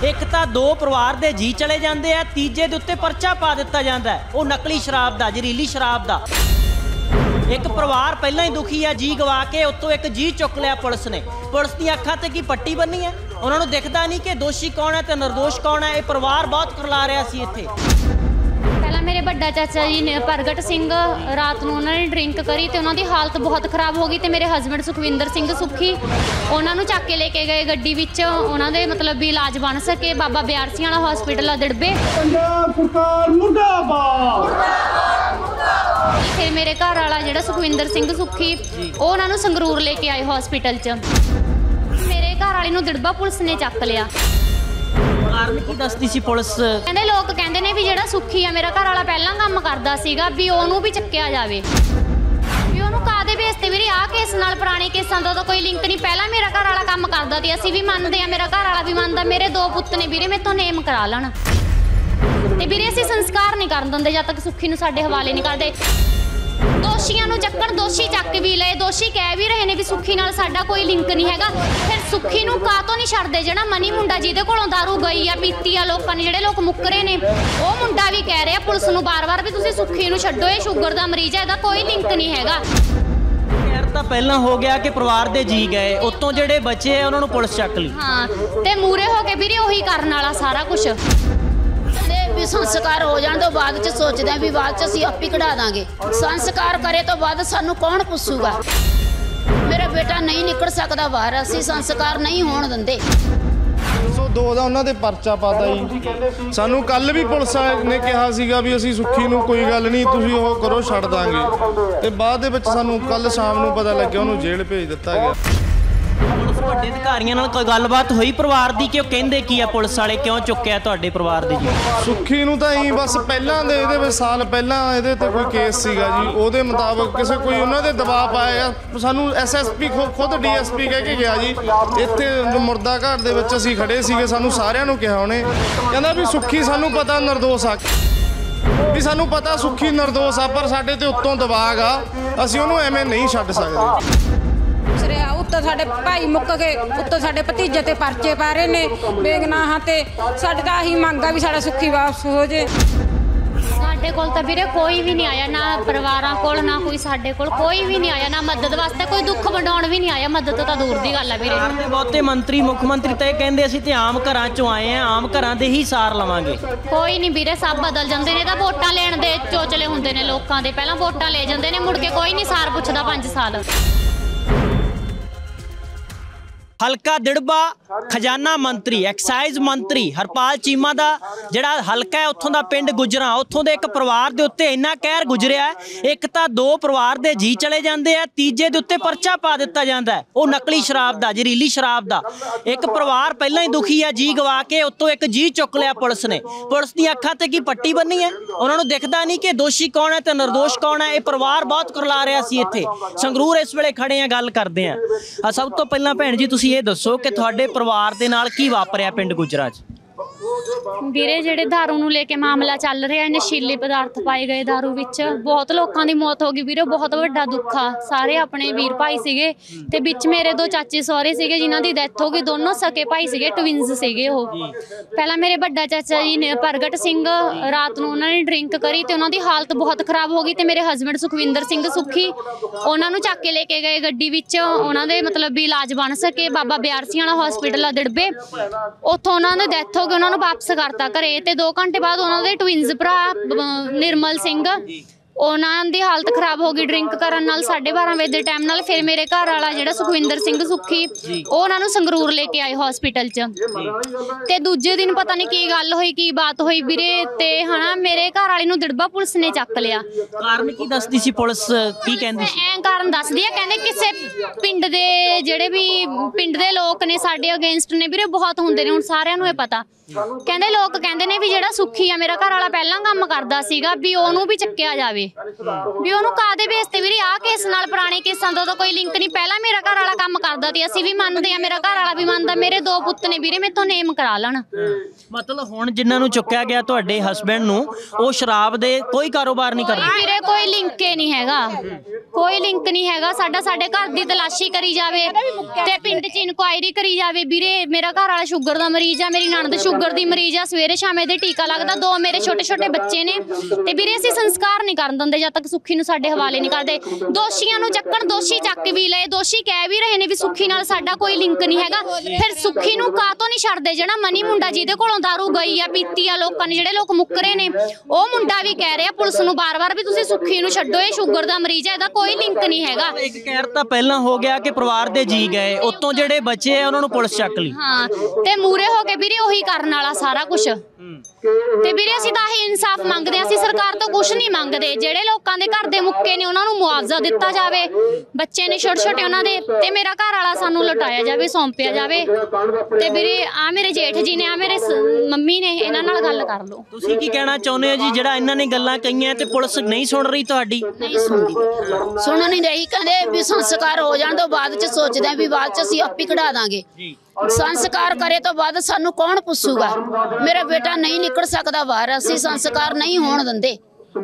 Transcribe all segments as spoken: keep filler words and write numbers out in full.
एक तो दो परिवार के जी चले जाते हैं, तीजे के उत्ते परचा पा दिता जाता है वो नकली शराब का, जहरीली शराब का। एक परिवार पहला ही दुखी है, जी गवा के उत्तों एक जी चुक लिया पुलिस ने। पुलिस दी अखां ते की पट्टी बनी है, उन्होंने दिखता नहीं कि दोषी कौन है तो निर्दोष कौन है। ये परिवार बहुत करला रहा सी इत्थे। पहला मेरे बड़ा चाचा जी ने प्रगट सिंह रात को उन्होंने ड्रिंक करी तो उन्होंने हालत बहुत खराब हो गई। तो मेरे हसबैंड सुखविंदर सिंह सुखी उन्होंने चक के लेके गए गड्डी विच, उन्होंने मतलब भी इलाज बन सके बाबा ब्यारसी वाला हॉस्पिटल आ दिड़बे। फिर मेरे घर वाला जिहड़ा सुखविंदर सिंह सुखी वो उन्होंने संगरूर लेके आए हॉस्पिटल च। मेरे घर वाले नूं दिड़बा पुलिस ने चक लिया। कारण की दसदी सी पुलिस? कहंदे लोग कहंदे ने भी जिहड़ा सुखी है मेरा घर वाला पहला काम करदा सीगा भी ओनू भी चक्किया जावे। भी ओनू कादे बेस ते वीरे आ केस नाल पुराने केसां दा कोई लिंक नहीं। पहला मेरा घर वाला काम करदा ते असीं भी मनदे आ, मेरा घर वाला भी मनदा। मेरे दो पुत्त ने वीरे मेथों नेम करा लण ते वीरे असीं संस्कार नहीं करन दिंदे जद तक सुखी नूं साडे हवाले नहीं करदे। दोषियों नूं चक्कण, दोषी चक भी लए, दोषी कह भी रहे ने भी सुखी नाल साडा कोई लिंक नहीं हैगा। फिर सुखी नूं कातों नहीं छड्डदे? जिहड़ा मनी मुंडा जिहदे कोलों दारू गई आ पीती आ लोकां ने, जिहड़े लोक मुकरे ने, वो मुंडा भी कह रहा पुलिस नूं बार बार भी तुसीं सुखी नूं छड्डो, ये शुगर दा मरीज है, इहदा कोई लिंक नहीं हैगा। खैर तां पहलां हो गया कि परिवार दे जी गए, उत्तों जिहड़े बचे उन्हां नूं पुलिस चक लई। हाँ ते मूरे हो के वीरे ओही करन वाला सारा कुछ। भी संस्कार हो जाने तो बाद च सोचते हैं भी बाद च असीं आपी कढ़ा दांगे। संस्कार करे तो बाद सानू कौन पुछूगा? मेरा बेटा नहीं निकल सकता बाहर, असीं संस्कार नहीं होण दिंदे। सौ दो ਦਾ ਉਹਨਾਂ ਦੇ ਪਰਚਾ ਪਾਤਾ ਜੀ। ਸਾਨੂੰ ਕੱਲ ਵੀ ਪੁਲਿਸ ਨੇ ਕਿਹਾ ਸੀਗਾ ਵੀ ਅਸੀਂ ਸੁੱਖੀ ਨੂੰ ਕੋਈ ਗੱਲ ਨਹੀਂ ਤੁਸੀਂ ਉਹ ਕਰੋ ਛੱਡ ਦਾਂਗੇ, ਤੇ ਬਾਅਦ ਦੇ ਵਿੱਚ ਸਾਨੂੰ ਕੱਲ ਸ਼ਾਮ ਨੂੰ ਪਤਾ ਲੱਗਿਆ ਉਹਨੂੰ ਜੇਲ੍ਹ ਭੇਜ ਦਿੱਤਾ ਗਿਆ। ਪੁਲਿਸ ਵੱਡੇ ਅਧਿਕਾਰੀਆਂ ਨਾਲ ਕੋਈ ਗੱਲਬਾਤ ਹੋਈ ਪਰਿਵਾਰ ਦੀ ਕਿ ਉਹ ਕਹਿੰਦੇ ਕੀ ਆ ਪੁਲਿਸ ਵਾਲੇ ਕਿਉਂ ਚੁੱਕਿਆ ਤੁਹਾਡੇ ਪਰਿਵਾਰ ਦੇ ਜੀ? ਸੁੱਖੀ ਨੂੰ ਤਾਂ ਹੀ ਬਸ ਪਹਿਲਾਂ ਦੇ ਇਹਦੇ ਵਿੱਚ ਸਾਲ ਪਹਿਲਾਂ ਇਹਦੇ ਤੇ ਕੋਈ ਕੇਸ ਸੀਗਾ ਜੀ, ਉਹਦੇ ਮੁਤਾਬਕ ਕਿਸੇ ਕੋਈ ਉਹਨਾਂ ਦੇ ਦਬਾਅ ਪਾਇਆ। ਸਾਨੂੰ ਐਸ ਐਸ ਪੀ ਖੁਦ ਡੀ ਐਸ ਪੀ ਕਹਿ ਕੇ ਗਿਆ ਜੀ, ਇੱਥੇ ਮੁਰਦਾ ਘਾਟ ਦੇ ਵਿੱਚ ਅਸੀਂ ਖੜੇ ਸੀਗੇ, ਸਾਨੂੰ ਸਾਰਿਆਂ ਨੂੰ ਕਿਹਾ ਉਹਨੇ, ਕਹਿੰਦਾ ਵੀ ਸੁੱਖੀ ਸਾਨੂੰ ਪਤਾ ਨਿਰਦੋਸ਼ ਆ, ਵੀ ਸਾਨੂੰ ਪਤਾ ਸੁੱਖੀ ਨਿਰਦੋਸ਼ ਆ ਪਰ ਸਾਡੇ ਤੇ ਉੱਤੋਂ ਦਬਾਅ ਆ, ਅਸੀਂ ਉਹਨੂੰ ਐਵੇਂ ਨਹੀਂ ਛੱਡ ਸਕਦੇ। उत्तों साडे भाई मुक गए, उत्तों साडे भतीजे ते परचे पा रहे ने बेगनाहां ते। साडे तां आही मंग आ भी साडा सुखी वापस हो जे। साडे कोल तां वीरे कोई भी नहीं आया, ना परिवारां कोल ना कोई साडे कोल कोई भी नहीं आया, ना मदद वास्ते कोई दुख वंडाउण भी नहीं आया। मदद तां दूर दी गल है वीरे। बहुते मंत्री मुख मंत्री तो कहते असीं ते आम घरां चों आए हैं, आम घरां दे ही सार लवांगे। कोई नहीं वीरे, सब बदल जांदे ने। तां वोटां लेण दे चोचले हुंदे ने लोकां दे, पहलां वोटां ले जांदे ने, मुड़ के कोई नहीं सार पुछदा पंज साल। हलका दिड़बा खजाना मंत्री एक्साइज मंत्री हरपाल चीमा का जिहड़ा हलका है उत्थों का पिंड गुजरा, उत्थों के एक परिवार के उत्ते इन्ना कहर गुजरिया है। एक तो दो परिवार के जी चले जाते हैं, तीजे के उत्ते परचा पा दिता जाता है वो नकली शराब का, जहरीली शराब का। एक परिवार पहला ही दुखी है, जी गवा के उत्तों एक जी चुक लिया पुलिस ने। पुलिस दी अखां ते की पट्टी बनी है, उन्होंने दिखता नहीं कि दोषी कौन है तो निर्दोष कौन है। ये परिवार बहुत करला रहा सी इत्थे संगरूर इस वेले खड़े हैं, गल करते हैं। सब तो पहला भैन जी तुसीं ये दसो कि तुहाडे परिवार दे नाल की वापरिया पिंड गुजरा च? ਵੀਰੇ ਜਿਹੜੇ दारू ਨੂੰ ਲੈ ਕੇ ਮਾਮਲਾ ਚੱਲ ਰਿਹਾ, ਨਸ਼ੀਲੇ ਪਦਾਰਥ ਪਾਏ ਗਏ दारू ਵਿੱਚ, ਬਹੁਤ ਲੋਕਾਂ ਦੀ ਮੌਤ ਹੋ ਗਈ ਵੀਰੇ। ਬਹੁਤ ਵੱਡਾ ਦੁੱਖ ਆ। ਸਾਰੇ ਆਪਣੇ ਵੀਰ ਭਾਈ ਸੀਗੇ ਤੇ ਵਿੱਚ ਮੇਰੇ ਦੋ ਚਾਚੇ ਸਹੁਰੇ ਸੀਗੇ ਜਿਨ੍ਹਾਂ ਦੀ ਡੈਥ ਹੋ ਗਈ। ਦੋਨੋਂ ਸਕੇ ਭਾਈ ਸੀਗੇ, ਟਵਿੰਸ ਸੀਗੇ ਉਹ। ਪਹਿਲਾਂ ਮੇਰੇ ਵੱਡਾ ਚਾਚਾ ਜੀ ਨੇ ਪ੍ਰਗਟ ਸਿੰਘ ਰਾਤ ਨੂੰ ਉਹਨਾਂ ਨੇ ਡਰਿੰਕ ਕਰੀ ਤੇ ਉਹਨਾਂ ਦੀ ਹਾਲਤ ਬਹੁਤ ਖਰਾਬ ਹੋ ਗਈ। ਤੇ ਮੇਰੇ ਹਸਬੈਂਡ ਸੁਖਵਿੰਦਰ ਸਿੰਘ ਸੁਖੀ ਉਹਨਾਂ ਨੂੰ ਚੱਕ ਕੇ ਲੈ ਕੇ ਗਏ ਗੱਡੀ ਵਿੱਚ, ਉਹਨਾਂ ਦੇ ਮਤਲਬ ਵੀ ਇਲਾਜ ਬਣ ਸਕੇ ਬਾਬਾ ਬਿਆਰਸੀ ਵਾਲਾ ਹਸਪੀਟਲ ਆ ਦਿੜਬੇ। ਉੱਥੋਂ ਉਹਨਾਂ ਦੀ ਡੈਥ ਹੋ ਗਈ, ਉਹਨਾਂ ਨੂੰ वापस करता घरे। ते दो घंटे बाद उन्होंने ट्विंस भरा निर्मल सिंह ਉਹਨਾਂ ਦੀ ਹਾਲਤ ਖਰਾਬ ਹੋ ਗਈ ਡਰਿੰਕ ਕਰਨ ਨਾਲ। ਸਾਢੇ ਬਾਰਾਂ ਵਜੇ ਦੇ ਟਾਈਮ ਨਾਲ ਫਿਰ ਮੇਰੇ ਘਰ ਵਾਲਾ ਜਿਹੜਾ ਸੁਖਵਿੰਦਰ ਸਿੰਘ ਸੁਖੀ ਉਹ ਉਹਨਾਂ ਨੂੰ ਸੰਗਰੂਰ ਲੈ ਕੇ ਆਏ ਹਸਪੀਟਲ 'ਚ। ਤੇ ਦੂਜੇ ਦਿਨ ਪਤਾ ਨਹੀਂ ਕੀ ਗੱਲ ਹੋਈ, ਕੀ ਬਾਤ ਹੋਈ ਵੀਰੇ, ਤੇ ਹਨਾ ਮੇਰੇ ਘਰ ਵਾਲੇ ਨੂੰ ਦਿੜਬਾ ਪੁਲਿਸ ਨੇ ਚੱਕ ਲਿਆ। ਕਾਰਨ ਕੀ ਦੱਸਦੀ ਸੀ ਪੁਲਿਸ, ਕੀ ਕਹਿੰਦੀ ਸੀ? ਐਂ ਕਾਰਨ ਦੱਸਦੀ ਆ, ਕਹਿੰਦੇ ਕਿਸੇ ਪਿੰਡ ਦੇ ਜਿਹੜੇ ਵੀ ਪਿੰਡ ਦੇ ਲੋਕ ਨੇ ਸਾਡੇ ਅਗੇਂਸਟ ਨੇ ਵੀਰੇ, ਬਹੁਤ ਹੁੰਦੇ ਨੇ, ਹੁਣ ਸਾਰਿਆਂ ਨੂੰ ਇਹ ਪਤਾ। ਕਹਿੰਦੇ ਲੋਕ ਕਹਿੰਦੇ ਨੇ ਵੀ ਜਿਹੜਾ ਸੁਖੀ ਆ ਮੇਰਾ ਘਰ ਵਾਲਾ ਪਹਿਲਾਂ ਕੰਮ ਕਰਦਾ ਸੀਗਾ ਵੀ ਉਹਨੂੰ ਵੀ ਚੱਕਿਆ ਜਾਵੇ। ਜਾਵੇ ਵੀ ਉਹਨੂੰ ਕਾਦੇ ਬੇਸ ਤੇ ਵੀਰੇ ਆਹ ਕੇਸ ਨਾਲ ਪੁਰਾਣੇ ਕੇਸਾਂ ਦਾ ਤਾਂ ਕੋਈ ਲਿੰਕ ਨਹੀਂ। ਪਹਿਲਾਂ ਮੇਰਾ ਘਰ ਵਾਲਾ ਕੰਮ ਕਰਦਾ ਤੇ ਅਸੀਂ ਵੀ ਮੰਨਦੇ ਆ, ਮੇਰਾ ਘਰ ਵਾਲਾ ਵੀ ਮੰਨਦਾ, ਮੇਰੇ ਦੋ ਪੁੱਤ ਨੇ ਵੀਰੇ ਮੇਥੋਂ ਨੇਮ ਕਰਾ ਲੈਣ। ਮਤਲਬ ਹੁਣ ਜਿਨ੍ਹਾਂ ਨੂੰ ਚੁੱਕਿਆ ਗਿਆ ਤੁਹਾਡੇ ਹਸਬੈਂਡ ਨੂੰ, ਉਹ ਸ਼ਰਾਬ ਦੇ ਕੋਈ ਕਾਰੋਬਾਰ ਨਹੀਂ ਕਰਦੇ? ਵੀਰੇ ਕੋਈ ਲਿੰਕ ਹੀ ਨਹੀਂ ਹੈਗਾ, ਕੋਈ ਲਿੰਕ ਨਹੀਂ ਹੈਗਾ ਸਾਡਾ। ਸਾਡੇ ਘਰ ਦੀ ਤਲਾਸ਼ੀ ਕਰੀ ਜਾਵੇ ਤੇ ਪਿੰਡ 'ਚ ਇਨਕੁਆਇਰੀ ਕਰੀ ਜਾਵੇ। ਵੀਰੇ ਮੇਰਾ ਘਰ ਵਾਲਾ ਸ਼ੂਗਰ ਦਾ ਮਰੀਜ਼ ਆ, ਮੇਰੀ ਨਣਦ ਸ਼ੂਗਰ ਦੀ ਮਰੀਜ਼ ਆ, ਸਵੇਰੇ ਸ਼ਾਮੇ ਦੇ ਟੀਕਾ ਲੱਗਦਾ, ਦੋ ਮੇਰੇ ਛੋਟੇ ਛੋਟੇ ਬੱਚੇ ਨੇ। ਤੇ ਵੀਰੇ ਅਸੀਂ ਸੰਸਕਾਰ ਨਹੀਂ ਕਰਨ ਦਿੰਦੇ ਜਦ ਤੱਕ ਸੁੱਖੀ ਨੂੰ ਸਾਡੇ ਹਵਾਲੇ ਨਹੀਂ ਕਰਦੇ। ਦੋਸ਼ੀਆਂ ਨੂੰ ਚੱਕਣ, ਦੋਸ਼ੀ ਚੱਕ ਵੀ ਲਏ, ਦੋਸ਼ੀ ਕਹਿ ਵੀ ਰਹੇ ਨੇ ਵੀ ਸੁੱਖੀ ਨਾਲ ਸਾਡਾ ਕੋਈ ਲਿੰਕ ਨਹੀਂ ਹੈਗਾ। ਫਿਰ ਸੁੱਖੀ ਨੂੰ ਕਾਹਤੋਂ ਨਹੀਂ ਛੱਡਦੇ? ਜਿਹੜਾ ਮਨੀ ਮੁੰਡਾ ਜਿਹਦੇ ਕੋਲੋਂ ਦਾਰੂ ਗਈ ਆ, ਪੀਤੀ ਆ ਲੋਕਾਂ ਨੇ, ਜਿਹੜੇ ਲੋਕ ਮੁੱਕਰੇ ਨੇ, ਉਹ ਮੁੰਡਾ ਵੀ ਕਹਿ ਰਿਹਾ ਪੁਲਿਸ ਨੂੰ ਬਾਰ-ਬਾਰ ਵੀ ਤੁਸੀਂ ਸੁੱਖੀ ਨੂੰ ਛੱਡੋ, ਇਹ ਸ਼ੂਗਰ ਦਾ ਮਰੀਜ਼ ਹੈ, ਇਹਦਾ ਕੋਈ ਲਿੰਕ ਨਹੀਂ ਹੈਗਾ। ਇੱਕ ਕਹਿਰ ਤਾਂ ਪਹਿਲਾਂ ਹੋ ਗਿਆ ਕਿ ਪਰਿਵਾਰ ਦੇ ਜੀ ਗਏ, ਉਤੋਂ ਜਿਹੜੇ ਬੱਚੇ ਆ ਉਹਨਾਂ ਨੂੰ ਪੁਲਿਸ ਚੱਕ ਲਈ। ਹਾਂ ਤੇ ਮੂਰੇ ਹੋ ਕੇ ਵੀਰੇ ਉਹੀ ਕਰਨ ਵਾਲਾ ਸਾਰਾ ਕੁਝ। ਤੇ ਵੀਰੇ ਅਸੀਂ ਤਾਂ ਹੀ ਇਨਸਾਫ ਮੰਗਦੇ ਹਾਂ, ਅਸੀਂ ਸਰਕਾਰ ਤੋਂ ਕੁਝ ਨਹੀਂ ਮੰਗਦੇ। ਜਿਹੜੇ ਲੋਕਾਂ ਦੇ ਘਰ ਦੇ ਮੁੱਕੇ ਨੇ ਉਹਨਾਂ ਨੂੰ ਮੁਆਵਜ਼ਾ ਦਿੱਤਾ ਜਾਵੇ, ਬੱਚੇ ਨੇ ਛੋਟੇ ਛੋਟੇ ਉਹਨਾਂ ਦੇ, ਤੇ ਮੇਰਾ ਘਰ ਵਾਲਾ ਸਾਨੂੰ ਲੁਟਾਇਆ ਜਾਵੇ, ਸੌਂਪਿਆ ਜਾਵੇ। ਤੇ ਵੀਰੇ ਆ ਮੇਰੇ ਜੇਠ ਜੀ ਨੇ, ਆ ਮੇਰੇ ਮੰਮੀ ਨੇ, ਇਹਨਾਂ ਨਾਲ ਗੱਲ ਕਰ ਲਓ। ਤੁਸੀਂ ਕੀ ਕਹਿਣਾ ਚਾਹੁੰਦੇ ਹੋ ਜੀ, ਜਿਹੜਾ ਇਹਨਾਂ ਨੇ ਗੱਲਾਂ ਕਹੀਆਂ ਤੇ ਪੁਲਿਸ ਨਹੀਂ ਸੁਣ ਰਹੀ ਤੁਹਾਡੀ? ਨਹੀਂ ਸੁਣਦੀ, ਸੁਣ ਨਹੀਂ ਰਹੀ। ਕਹਿੰਦੇ ਵੀ ਸੰਸਕਾਰ ਹੋ ਜਾਣ ਤੋਂ ਬਾਅਦ ਚ ਸੋਚਦੇ ਆ ਵੀ ਬਾਅਦ ਚ ਅਸੀਂ ਆਪੇ ਕਢਾ ਦਾਂਗੇ। ਸੰਸਕਾਰ ਕਰੇ ਤੋਂ ਬਾਅਦ ਸਾਨੂੰ ਕੌਣ ਪੁੱਛੂਗਾ? ਮੇਰਾ ਬੇਟਾ ਨਹੀਂ ਨਿਕਲ ਸਕਦਾ ਬਾਹਰ, ਅਸੀਂ ਸੰਸਕਾਰ ਨਹੀਂ ਹੋਣ ਦਿੰਦੇ।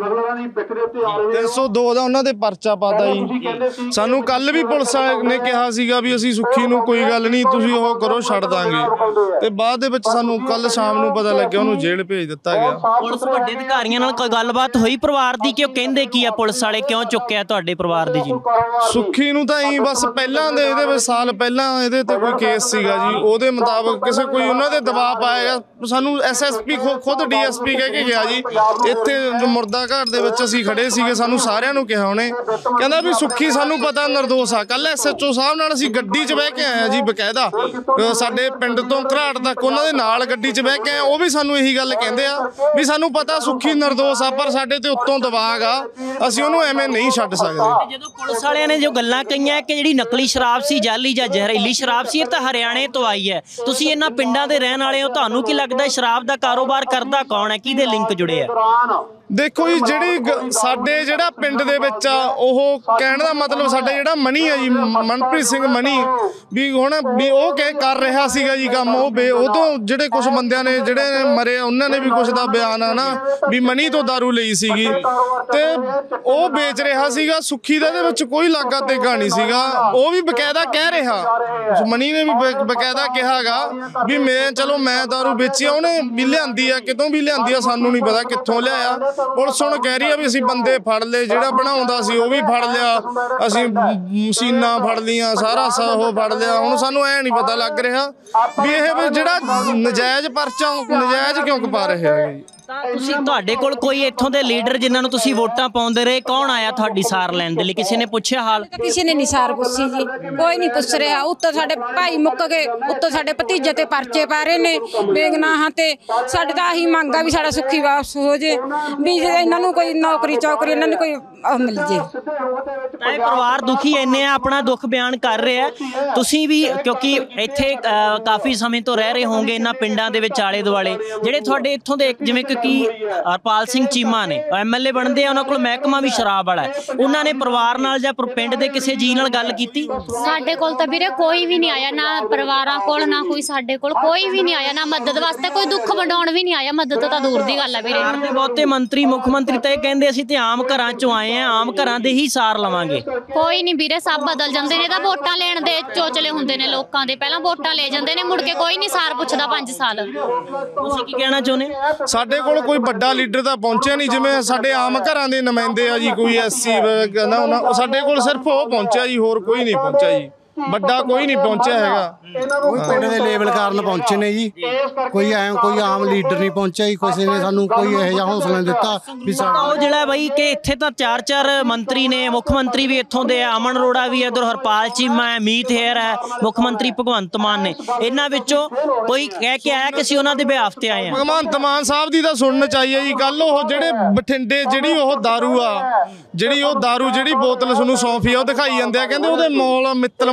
ਤਿੰਨ ਸੌ ਦੋ ਦਾ ਉਹਨਾਂ ਦੇ ਪਰਚਾ ਪਾਤਾ ਜੀ। ਸਾਨੂੰ ਕੱਲ ਵੀ ਪੁਲਿਸ ਨੇ ਕਿਹਾ ਸੀਗਾ ਵੀ ਅਸੀਂ ਸੁੱਖੀ ਨੂੰ ਕੋਈ ਗੱਲ ਨਹੀਂ, ਤੁਸੀਂ ਉਹ ਕਰੋ, ਛੱਡ ਦਾਂਗੇ। ਤੇ ਬਾਅਦ ਦੇ ਵਿੱਚ ਸਾਨੂੰ ਕੱਲ ਸ਼ਾਮ ਨੂੰ ਪਤਾ ਲੱਗਿਆ ਉਹਨੂੰ ਜੇਲ੍ਹ ਭੇਜ ਦਿੱਤਾ ਗਿਆ। ਪੁਲਿਸ ਵੱਡੇ ਅਧਿਕਾਰੀਆਂ ਨਾਲ ਕੋਈ ਗੱਲਬਾਤ ਹੋਈ ਪਰਿਵਾਰ ਦੀ ਕਿ ਉਹ ਕਹਿੰਦੇ ਕੀ ਆ, ਪੁਲਿਸ ਵਾਲੇ ਕਿਉਂ ਚੁੱਕਿਆ ਤੁਹਾਡੇ ਪਰਿਵਾਰ ਦੇ ਜੀ? ਸੁੱਖੀ ਨੂੰ ਤਾਂ ਹੀ ਬਸ ਪਹਿਲਾਂ ਦੇ ਇਹਦੇ ਵਿੱਚ ਸਾਲ ਪਹਿਲਾਂ ਇਹਦੇ ਤੇ ਕੋਈ ਕੇਸ ਸੀਗਾ ਜੀ, ਉਹਦੇ ਮੁਤਾਬਕ ਕਿਸੇ ਕੋਈ ਉਹਨਾਂ ਦੇ ਦਬਾਅ ਪਾਇਆ। ਸਾਨੂੰ ਐਸ ਐਸ ਪੀ ਖੁਦ ਡੀ ਐਸ ਪੀ ਕਹਿ ਕੇ ਗਿਆ ਜੀ, ਇੱਥੇ ਮੁਰਦਾ ਘਾਟ ਦੇ ਵਿੱਚ ਅਸੀਂ ਖੜੇ ਸੀਗੇ, ਸਾਨੂੰ ਸਾਰਿਆਂ ਨੂੰ ਕਿਹਾ ਉਹਨੇ, ਕਹਿੰਦਾ ਵੀ ਸੁੱਖੀ ਸਾਨੂੰ ਪਤਾ ਨਿਰਦੋਸ਼ ਆ। ਕੱਲ ਐਸ ਐਚ ਓ ਸਾਹਿਬ ਨਾਲ ਅਸੀਂ ਗੱਡੀ 'ਚ ਬਹਿ ਕੇ ਆਏ ਆ ਜੀ, ਬਕਾਇਦਾ ਸਾਡੇ ਪਿੰਡ ਤੋਂ ਘਰਾਟ ਤੱਕ ਉਹਨਾਂ ਦੇ ਨਾਲ ਗੱਡੀ 'ਚ ਬਹਿ ਕੇ ਆਏ, ਉਹ ਵੀ ਸਾਨੂੰ ਇਹੀ ਗੱਲ ਕਹਿੰਦੇ ਆ ਵੀ ਸਾਨੂੰ ਪਤਾ ਸੁੱਖੀ ਨਿਰਦੋਸ਼ ਆ, ਪਰ ਸਾਡੇ ਤੇ ਉੱਤੋਂ ਦਬਾਅ ਆ, ਅਸੀਂ ਉਹਨੂੰ ਐਵੇਂ ਨਹੀਂ ਛੱਡ ਸਕਦੇ। ਜਦੋਂ ਪੁਲਿਸ ਵਾਲਿਆਂ ਨੇ ਜੋ ਗੱਲਾਂ ਕਹੀਆਂ ਕਿ ਜਿਹੜੀ ਨਕਲੀ ਸ਼ਰਾਬ ਸੀ, ਜਾਲੀ ਜਾਂ ਜ਼ਹਿਰੀਲੀ ਸ਼ਰਾਬ ਸੀ, ਇਹ ਤਾਂ ਹਰਿਆਣੇ ਤੋਂ ਆਈ ਹੈ, ਤੁਸੀਂ ਇਹਨਾਂ ਪਿੰਡਾਂ ਦੇ ਰਹਿਣ ਵਾਲੇ ਹੋ, ਤੁਹਾਨੂੰ ਕੀ ਲੱਗਦਾ ਸ਼ਰਾਬ ਦਾ ਕਾਰੋਬਾਰ ਕਰਦਾ ਕੌਣ ਹੈ, ਕਿਹਦੇ ਲਿੰਕ ਜੁੜੇ ਆ? ਦੇਖੋ ਜੀ, ਜਿਹੜੀ ਸਾਡੇ ਜਿਹੜਾ ਪਿੰਡ ਦੇ ਵਿੱਚ ਆ, ਉਹ ਕਹਿਣ ਦਾ ਮਤਲਬ ਸਾਡਾ ਜਿਹੜਾ ਮਨੀ ਆ ਜੀ, ਮਨਪ੍ਰੀਤ ਸਿੰਘ ਮਨੀ, ਵੀ ਹੁਣ ਵੀ ਉਹ ਕਹਿ ਕਰ ਰਿਹਾ ਸੀਗਾ ਜੀ ਕੰਮ। ਉਹ ਬੇ ਉਹ ਤੋਂ ਜਿਹੜੇ ਕੁਝ ਬੰਦਿਆਂ ਨੇ ਜਿਹੜੇ ਮਰੇ ਉਹਨਾਂ ਨੇ ਵੀ ਕੁਝ ਦਾ ਬਿਆਨ ਆ ਨਾ ਵੀ ਮਨੀ ਤੋਂ ਦਾਰੂ ਲਈ ਸੀਗੀ ਤੇ ਉਹ ਵੇਚ ਰਿਹਾ ਸੀਗਾ। ਸੁੱਖੀ ਦਾ ਇਹਦੇ ਵਿੱਚ ਕੋਈ ਲਾਗਾ ਤੇਗਾ ਨਹੀਂ ਸੀਗਾ, ਉਹ ਵੀ ਬਕਾਇਦਾ ਕਹਿ ਰਿਹਾ, ਮਨੀ ਨੇ ਵੀ ਬਕਾਇਦਾ ਕਿਹਾਗਾ ਵੀ ਮੈਂ ਚਲੋ ਮੈਂ ਦਾਰੂ ਵੇਚੀ ਆ, ਉਹਨੇ ਵੀ ਲਿਆਂਦੀ ਆ, ਕਿਤੋਂ ਵੀ ਲਿਆਂਦੀ ਆ, ਸਾਨੂੰ ਨਹੀਂ ਪਤਾ ਕਿੱਥੋਂ ਲਿਆਇਆ। ਪੁਲਿਸ ਹੁਣ ਕਹਿ ਰਹੀ ਆ ਵੀ ਅਸੀਂ ਬੰਦੇ ਫੜ ਲਏ, ਜਿਹੜਾ ਬਣਾਉਂਦਾ ਸੀ ਉਹ ਵੀ ਫੜ ਲਿਆ, ਅਸੀਂ ਮਸ਼ੀਨਾਂ ਫੜ ਲਈਆਂ, ਸਾਰਾ ਉਹ ਫੜ ਲਿਆ। ਹੁਣ ਸਾਨੂੰ ਐ ਨਹੀਂ ਪਤਾ ਲੱਗ ਰਿਹਾ ਵੀ ਇਹ ਜਿਹੜਾ ਨਜਾਇਜ਼ ਪਰਚਾ ਨਜਾਇਜ਼ ਕਿਉਂ ਪਾ ਰਹੇ ਹੈਗੇ ਜੀ। ਤੁਸੀਂ ਤੁਹਾਡੇ ਕੋਲ ਕੋਈ ਇੱਥੋਂ ਦੇ ਲੀਡਰ ਜਿਨ੍ਹਾਂ ਨੂੰ ਤੁਸੀਂ ਵੋਟਾਂ ਪਾਉਂਦੇ ਰਹੇ, ਕੌਣ ਆਇਆ ਤੁਹਾਡੀ ਸਾਰ ਲੈਣ ਦੇ ਲਈ? ਕਿਸੇ ਨੇ ਪੁੱਛਿਆ ਹਾਲ? ਕਿਸੇ ਨੇ ਨਹੀਂ ਸਾਰ ਪੁੱਛੀ ਜੀ, ਕੋਈ ਨਹੀਂ ਪੁੱਛ ਰਿਹਾ। ਉੱਤੋਂ ਸਾਡੇ ਭਾਈ ਮੁੱਕ ਗਏ, ਉੱਤੋਂ ਸਾਡੇ ਭਤੀਜੇ ਤੇ ਪਰਚੇ ਪਾ ਰਹੇ ਨੇ ਬੇਗਨਾਹਾਂ ਤੇ। ਸਾਡੇ ਤਾਂ ਆਹੀ ਮੰਗ ਆ ਵੀ ਸਾਡਾ ਸੁੱਖੀ ਵਾਪਸ ਹੋ ਜੇ, ਵੀ ਜੇ ਇਹਨਾਂ ਨੂੰ ਕੋਈ ਨੌਕਰੀ ਚੌਕਰੀ ਇਹਨਾਂ ਨੂੰ ਕੋਈ ਮਿਲ ਜੇ। ਇਹ ਪਰਿਵਾਰ ਦੁਖੀ ਇੰਨੇ ਆ, ਆਪਣਾ ਦੁੱਖ ਬਿਆਨ ਕਰ ਰਿਹਾ। ਤੁਸੀਂ ਵੀ ਕਿਉਂਕਿ ਇੱਥੇ ਕਾਫੀ ਸਮੇਂ ਤੋਂ ਰਹਿ ਰਹੇ ਹੋਵੋਗੇ ਇਹਨਾਂ ਪਿੰਡਾਂ ਦੇ ਵਿੱਚ ਆਲੇ ਦੁਆਲੇ, ਜਿਹੜੇ ਤੁਹਾਡੇ ਇੱਥੋਂ ਦੇ ਜਿਵੇਂ ਕਿ ਹਰਪਾਲ ਸਿੰਘ ਚੀਮਾ ਨੇ ਐਮ ਐਲ ਏ ਬਣਦੇ ਆ, ਉਹਨਾਂ ਕੋਲ ਮਹਿਕਮਾ ਵੀ ਸ਼ਰਾਬ ਵਾਲਾ ਹੈ, ਉਹਨਾਂ ਨੇ ਪਰਿਵਾਰ ਨਾਲ ਜਾਂ ਪਿੰਡ ਦੇ ਕਿਸੇ ਜੀ ਨਾਲ ਗੱਲ ਕੀਤੀ? ਸਾਡੇ ਕੋਲ ਤਾਂ ਵੀਰੇ ਕੋਈ ਵੀ ਨਹੀਂ ਆਇਆ, ਨਾ ਪਰਿਵਾਰਾਂ ਕੋਲ, ਨਾ ਕੋਈ ਸਾਡੇ ਕੋਲ ਕੋਈ ਵੀ ਨਹੀਂ ਆਇਆ, ਨਾ ਮਦਦ ਵਾਸਤੇ ਕੋਈ ਦੁੱਖ ਵੰਡਾਉਣ ਵੀ ਨਹੀਂ ਆਇਆ। ਮਦਦ ਤਾਂ ਦੂਰ ਦੀ ਗੱਲ ਹੈ ਵੀਰੇ। ਬਹੁਤੇ ਮੰਤਰੀ ਮੁੱਖ ਮੰਤਰੀ ਤਾਂ ਇਹ ਕਹਿੰਦੇ ਅਸੀਂ ਤੇ ਆਮ ਘਰਾਂ ਚੋਂ ਆਏ ਆ, ਆਮ ਘਰਾਂ ਦੇ ਹੀ ਸਾਰ ਲਵਾਂਗੇ। ਕੋਈ ਨਹੀਂ ਵੀਰੇ, ਸਭ ਬਦਲ ਜਾਂਦੇ ਨੇ, ਤਾਂ ਵੋਟਾਂ ਲੈਣ ਦੇ ਚੋਚਲੇ ਹੁੰਦੇ ਨੇ ਲੋਕਾਂ ਦੇ, ਪਹਿਲਾਂ ਵੋਟਾਂ ਲੈ ਜਾਂਦੇ ਨੇ, ਮੁੜ ਕੇ ਕੋਈ ਨਹੀਂ ਸਾਰ ਪੁੱਛਦਾ ਪੰਜ ਸਾਲ। ਤੁਸੀਂ ਕੀ ਕਹਿਣਾ ਚਾਹੁੰਦੇ? ਸਾਡੇ ਕੋਲ ਕੋਈ ਵੱਡਾ ਲੀਡਰ ਤਾਂ ਪਹੁੰਚਿਆ ਨਹੀਂ, ਜਿਵੇਂ ਸਾਡੇ ਆਮ ਘਰਾਂ ਦੇ ਨੁਮਾਇੰਦੇ ਆ ਜੀ, ਕੋਈ ਐਸਸੀ ਨਾ, ਸਾਡੇ ਕੋਲ ਸਿਰਫ ਉਹ ਪਹੁੰਚਿਆ ਜੀ, ਹੋਰ ਕੋਈ ਨਹੀਂ ਪਹੁੰਚਿਆ ਜੀ, ਵੱਡਾ ਕੋਈ ਨਹੀਂ ਪਹੁੰਚਿਆ ਹੈਗਾ। ਕੋਈ ਪਿੰਡ ਦੇ ਲੈਵਲ ਕਾਰਨ ਪਹੁੰਚੇ ਨੇ ਜੀ, ਕੋਈ ਐ ਕੋਈ ਆਮ ਲੀਡਰ ਨਹੀਂ ਪਹੁੰਚਿਆ ਜੀ, ਕਿਸੇ ਨੇ ਸਾਨੂੰ ਕੋਈ ਇਹੋ ਜਿਹਾ ਹੌਸਲਾ ਨਹੀਂ ਦਿੱਤਾ ਵੀ ਸਾਡਾ ਉਹ ਜਿਹੜਾ ਬਈ ਕਿ ਇੱਥੇ ਤਾਂ ਚਾਰ ਚਾਰ ਮੰਤਰੀ ਨੇ, ਮੁੱਖ ਮੰਤਰੀ ਵੀ ਇੱਥੋਂ ਦੇ ਆ, ਅਮਨ ਅਰੋੜਾ ਵੀ ਇੱਧਰ, ਹਰਪਾਲ ਚੀਮਾ ਹੈ, ਮੀਤ ਹੇਅਰ ਹੈ, ਮੁੱਖ ਮੰਤਰੀ ਭਗਵੰਤ ਮਾਨ ਨੇ, ਇਹਨਾਂ ਵਿੱਚੋਂ ਕੋਈ ਕਹਿ ਕੇ ਆਇਆ ਕਿ ਅਸੀਂ ਉਹਨਾਂ ਦੇ ਬਿਹਾਫ ਤੇ ਆਏ ਹਾਂ? ਭਗਵੰਤ ਮਾਨ ਸਾਹਿਬ ਦੀ ਤਾਂ ਸੁਣਨ ਚਾਹੀਏ ਜੀ। ਕੱਲ ਉਹ ਜਿਹੜੇ ਬਠਿੰਡੇ ਜਿਹੜੀ ਉਹ ਦਾਰੂ ਆ, ਜਿਹੜੀ ਉਹ ਦਾਰੂ ਜਿਹੜੀ ਬੋਤਲ ਤੁਹਾਨੂੰ ਸੌਂਫੀ ਆ, ਉਹ ਦਿਖਾਈ ਜਾਂਦੇ ਆ, ਕਹਿੰਦੇ ਉਹਦੇ ਮੌਲ ਮਿੱਤਲ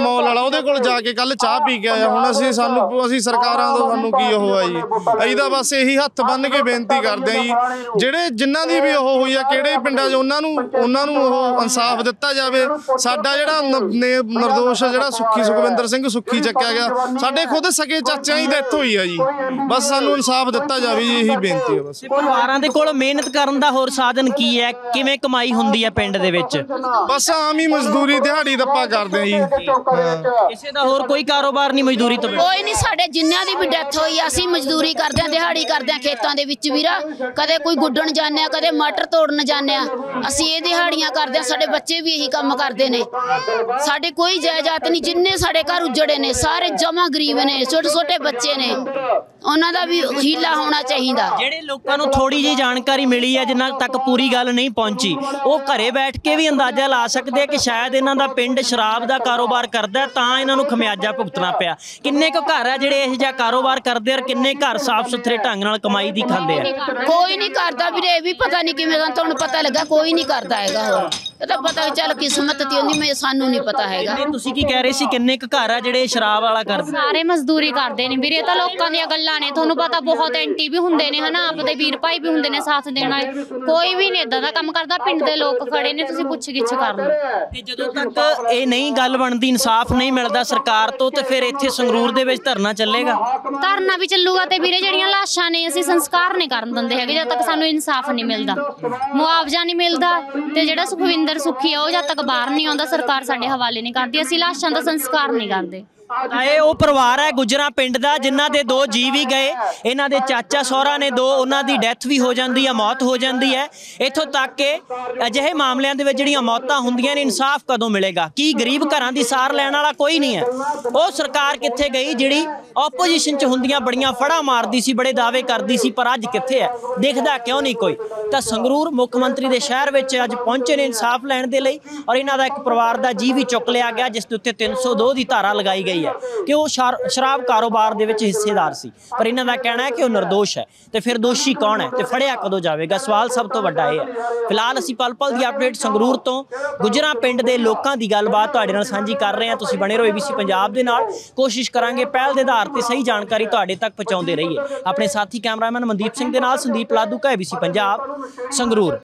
ਮੌਲ ਵਾਲਾ, ਉਹਦੇ ਕੋਲ ਜਾ ਕੇ ਕੱਲ ਚਾਹ ਪੀ ਕੇ ਆਇਆ। ਹੁਣ ਅਸੀਂ ਸਾਨੂੰ ਅਸੀਂ ਸਰਕਾਰਾਂ ਤੋਂ ਸਾਨੂੰ ਕੀ ਉਹ ਆ ਜੀ, ਅਸੀਂ ਤਾਂ ਬਸ ਇਹੀ ਹੱਥ ਬੰਨ੍ਹ ਕੇ ਬੇਨਤੀ ਕਰਦੇ ਹਾਂ ਜੀ, ਜਿਹੜੇ ਜਿਨ੍ਹਾਂ ਦੀ ਵੀ ਉਹ ਹੋਈ ਆ ਕਿਹੜੇ ਪਿੰਡਾਂ 'ਚ ਉਹਨਾਂ ਨੂੰ ਉਹਨਾਂ ਨੂੰ ਉਹ ਇਨਸਾਫ ਦਿੱਤਾ ਜਾਵੇ। ਸਾਡਾ ਜਿਹੜਾ ਨਿਰਦੋਸ਼ ਜਿਹੜਾ ਸੁੱਖੀ ਸੁਖਵਿੰਦਰ ਸਿੰਘ ਸੁੱਖੀ ਚੱਕਿਆ ਗਿਆ, ਸਾਡੇ ਖੁਦ ਸਕੇ ਚਾਚਿਆਂ ਦੀ ਡੈਥ ਹੋਈ ਆ ਜੀ, ਬਸ ਸਾਨੂੰ ਇਨਸਾਫ ਦਿੱਤਾ ਜਾਵੇ ਜੀ, ਇਹੀ ਬੇਨਤੀ ਹੈ ਬਸ। ਪਰਿਵਾਰਾਂ ਦੇ ਕੋਲ ਮਿਹਨਤ ਕਰਨ ਦਾ ਹੋਰ ਸਾਧਨ ਕੀ ਹੈ? ਕਿਵੇਂ ਕਮਾਈ ਹੁੰਦੀ ਹੈ ਪਿੰਡ ਦੇ ਵਿੱਚ? ਬਸ ਆਮ ਹੀ ਮਜ਼ਦੂਰੀ ਦਿਹਾੜੀ ਦੱਪਾ ਕਰਦੇ ਆ ਜੀ। ਹਾਂ, ਕਿਸੇ ਦਾ ਹੋਰ ਕੋਈ ਕਾਰੋਬਾਰ ਨਹੀਂ ਮਜ਼ਦੂਰੀ ਤੋਂ ਬਿਨਾਂ? ਕੋਈ ਨਹੀਂ, ਸਾਡੇ ਜਿੰਨਿਆਂ ਦੀ ਵੀ ਡੈਥ ਹੋਈ ਆ ਅਸੀਂ ਮਜ਼ਦੂਰੀ ਕਰਦੇ ਆ, ਦਿਹਾੜੀ ਕਰਦੇ ਆ ਖੇਤਾਂ ਦੇ ਵਿੱਚ ਵੀਰਾ। ਕਦੇ ਕੋਈ ਗੁੱਡਣ ਜਾਂਦੇ ਆ, ਕਦੇ ਮਟਰ ਤੋੜਨ ਜਾਂਦੇ ਆ, ਅਸੀਂ ਇਹ ਦਿਹਾੜੀਆਂ ਕਰਦੇ ਆ। ਸਾਡੇ ਬੱਚੇ ਵੀ ਇਹੀ ਕੰਮ ਕਰਦੇ ਨੇ। ਸਾਡੇ ਕੋਈ ਜਾਇਦਾਦ ਨਹੀਂ, ਜਿੰਨੇ ਸਾਡੇ ਘਰ ਉਜੜੇ ਨੇ ਸਾਰੇ ਜਮਾਂ ਗਰੀਬ ਨੇ, ਛੋਟੇ ਛੋਟੇ ਬੱਚੇ ਨੇ, ਉਹਨਾਂ ਦਾ ਵੀ ਹੀਲਾ ਹੋਣਾ ਚਾਹੀਦਾ। ਜਿਹੜੇ ਲੋਕਾਂ ਨੂੰ ਥੋੜੀ ਜਿਹੀ ਜਾਣਕਾਰੀ ਮਿਲੀ ਹੈ, ਜਿਨ੍ਹਾਂ ਤੱਕ ਪੂਰੀ ਗੱਲ ਨਹੀਂ ਪਹੁੰਚੀ, ਉਹ ਘਰੇ ਬੈਠ ਕੇ ਵੀ ਅੰਦਾਜ਼ਾ ਲਾ ਸਕਦੇ ਆ ਕਿ ਸ਼ਾਇਦ ਇਹਨਾਂ ਦਾ ਪਿੰਡ ਸ਼ਰਾਬ ਦਾ ਕਾਰੋਬਾਰ ਕਰਦਾ ਤਾਂ ਇਹਨਾਂ ਨੂੰ ਖਮਿਆਜਾ ਭੁਗਤਣਾ ਪਿਆ। ਕਿੰਨੇ ਕੁ ਘਰ ਆ ਜਿਹੜੇ ਇਹੋ ਜਿਹਾ ਕਾਰੋਬਾਰ ਕਰਦੇ ਔਰ ਕਿੰਨੇ ਘਰ ਸਾਫ਼ ਸੁਥਰੇ ਢੰਗ ਨਾਲ ਕਮਾਈ ਦੀ ਖਾਂਦੇ ਆ? ਕੋਈ ਨਹੀਂ ਕਰਦਾ ਵੀਰੇ, ਇਹ ਵੀ ਪਤਾ ਨਹੀਂ ਕਿਵੇਂ ਦਾ ਤੁਹਾਨੂੰ ਪਤਾ ਲੱਗਾ, ਕੋਈ ਨਹੀਂ ਕਰਦਾ ਹੈਗਾ। ਹੋਰ ਇਹ ਤਾਂ ਪਤਾ ਚੱਲ ਕਿਸਮਤ ਤੀ ਹੁੰਦੀ, ਮੈਂ ਸਾਨੂੰ ਨਹੀਂ ਪਤਾ ਹੈਗਾ। ਤੁਸੀਂ ਕੀ ਕਹਿ ਰਹੇ ਸੀ, ਕਿੰਨੇ ਕੁ ਘਰ ਆ ਜਿਹੜੇ ਸ਼ਰਾਬ ਵਾਲਾ ਕਰਦੇ? ਸਾਰੇ ਮਜ਼ਦੂਰੀ ਕਰਦੇ ਨੇ ਵੀਰੇ, ਇਹ ਤਾਂ ਲੋਕਾਂ ਦੀਆਂ ਗੱਲਾਂ ਨੇ। ਤੁਹਾਨੂੰ ਪਤਾ ਬਹੁਤ ਐਂਟੀ ਵੀ ਹੁੰਦੇ ਨੇ ਹਨਾ, ਆਪਦੇ ਵੀਰ ਭਾਈ ਵੀ ਹੁੰਦੇ ਨੇ ਸਾਥ ਦੇਣ ਵਾਲੇ। ਕੋਈ ਵੀ ਨਹੀਂ ਇਦਾਂ ਦਾ ਕੰਮ ਕਰਦਾ, ਪਿੰਡ ਦੇ ਲੋਕ ਖੜੇ ਨੇ, ਤੁਸੀਂ ਪੁੱਛ ਗਿੱਛ ਕਰ ਲਓ। ਤੇ ਜਦੋਂ ਤੱਕ ਇਹ ਨਹੀਂ ਗੱਲ ਬਣਦੀ, ਇਨਸਾਫ ਨਹੀਂ ਮਿਲਦਾ ਸਰਕਾਰ ਤੋਂ, ਤੇ ਫਿਰ ਇੱਥੇ ਸੰਗਰੂਰ ਦੇ ਵਿੱਚ ਧਰਨਾ ਚੱਲੇਗਾ? ਧਰਨਾ ਵੀ ਚੱਲੂਗਾ ਤੇ ਵੀਰੇ ਜਿਹੜੀਆਂ ਲਾਸ਼ਾਂ ਨੇ ਅਸੀਂ ਸੰਸਕਾਰ ਨਹੀਂ ਕਰਨ ਦਿੰਦੇ ਹੈਗੇ ਜਦ ਤੱਕ ਸਾਨੂੰ ਇਨਸਾਫ ਨਹੀਂ ਮਿਲਦਾ, ਮੁਆਵਜ਼ਾ ਨਹੀਂ ਮਿਲਦਾ। ਤੇ ਜਿਹੜਾ ਸੁਖਵਿੰਦਰ ਸੁੱਖੀ ਆ ਉਹ ਜਦ ਤੱਕ ਬਾਹਰ ਨਹੀਂ ਆਉਂਦਾ ਸਰਕਾਰ ਸਾਡੇ ਹਵਾਲੇ ਨਹੀਂ ਕਰਦੀ, ਅਸੀਂ ਲਾਸ਼ਾਂ ਦਾ ਸੰਸਕਾਰ ਨਹੀਂ ਕਰਦੇ। ਇਹ ਉਹ ਪਰਿਵਾਰ ਹੈ ਗੁੱਜਰਾਂ ਪਿੰਡ ਦਾ ਜਿਨ੍ਹਾਂ ਦੇ ਦੋ ਜੀ ਵੀ ਗਏ, ਇਹਨਾਂ ਦੇ ਚਾਚਾ ਸਹੁਰਾ ਨੇ ਦੋ, ਉਹਨਾਂ ਦੀ ਡੈਥ ਵੀ ਹੋ ਜਾਂਦੀ ਹੈ, ਮੌਤ ਹੋ ਜਾਂਦੀ ਹੈ। ਇੱਥੋਂ ਤੱਕ ਕਿ ਅਜਿਹੇ ਮਾਮਲਿਆਂ ਦੇ ਵਿੱਚ ਜਿਹੜੀਆਂ ਮੌਤਾਂ ਹੁੰਦੀਆਂ ਨੇ, ਇਨਸਾਫ ਕਦੋਂ ਮਿਲੇਗਾ? ਕੀ ਗਰੀਬ ਘਰਾਂ ਦੀ ਸਾਰ ਲੈਣ ਵਾਲਾ ਕੋਈ ਨਹੀਂ ਹੈ? ਉਹ ਸਰਕਾਰ ਕਿੱਥੇ ਗਈ ਜਿਹੜੀ ਆਪੋਜੀਸ਼ਨ 'ਚ ਹੁੰਦੀਆਂ ਬੜੀਆਂ ਫੜਾ ਮਾਰਦੀ ਸੀ, ਬੜੇ ਦਾਅਵੇ ਕਰਦੀ ਸੀ, ਪਰ ਅੱਜ ਕਿੱਥੇ ਹੈ? ਦਿਖਦਾ ਕਿਉਂ ਨਹੀਂ ਕੋਈ? ਤਾਂ ਸੰਗਰੂਰ ਮੁੱਖ ਮੰਤਰੀ ਦੇ ਸ਼ਹਿਰ ਵਿੱਚ ਅੱਜ ਪਹੁੰਚੇ ਨੇ ਇਨਸਾਫ ਲੈਣ ਦੇ ਲਈ, ਔਰ ਇਹਨਾਂ ਦਾ ਇੱਕ ਪਰਿਵਾਰ ਦਾ ਜੀ ਵੀ ਚੁੱਕ ਲਿਆ ਗਿਆ ਜਿਸ ਦੇ ਉੱਤੇ ਤਿੰਨ ਸੌ ਦੋ ਦੀ ਧਾਰਾ ਲਗਾਈ ਗਈ ਹੈ ਕਿ ਉਹ ਸ਼ਰਾਬ ਕਾਰੋਬਾਰ ਦੇ ਵਿੱਚ ਹਿੱਸੇਦਾਰ ਸੀ। ਪਰ ਇਹਨਾਂ ਦਾ ਕਹਿਣਾ ਹੈ ਕਿ ਉਹ ਨਿਰਦੋਸ਼ ਹੈ, ਤੇ ਫਿਰ ਦੋਸ਼ੀ ਕੌਣ ਹੈ ਤੇ ਫੜਿਆ ਕਦੋਂ ਜਾਵੇਗਾ? ਸਵਾਲ ਸਭ ਤੋਂ ਵੱਡਾ ਇਹ ਹੈ। ਫਿਲਹਾਲ ਅਸੀਂ ਪਲ ਪਲ ਦੀ ਅਪਡੇਟ ਸੰਗਰੂਰ ਤੋਂ ਗੁੱਜਰਾਂ ਪਿੰਡ ਦੇ ਲੋਕਾਂ ਦੀ ਗੱਲਬਾਤ ਤੁਹਾਡੇ ਨਾਲ ਸਾਂਝੀ ਕਰ ਰਹੇ ਹਾਂ। ਤੁਸੀਂ ਬਣੇ ਰਹੋ ਏਬੀਸੀ ਪੰਜਾਬ ਦੇ ਨਾਲ, ਕੋਸ਼ਿਸ਼ ਕਰਾਂਗੇ ਪਹਿਲ ਦੇ ਆਧਾਰ ਤੇ ਸਹੀ ਜਾਣਕਾਰੀ ਤੁਹਾਡੇ ਤੱਕ ਪਹੁੰਚਾਉਂਦੇ ਰਹੀਏ। ਆਪਣੇ ਸਾਥੀ ਕੈਮਰਾਮੈਨ ਮਨਦੀਪ ਸਿੰਘ ਦੇ ਨਾਲ ਸੰਦੀਪ ਲਾਧੂ ਕਾ ਏਬੀਸੀ ਪੰਜਾਬ ਸੰਗਰੂਰ।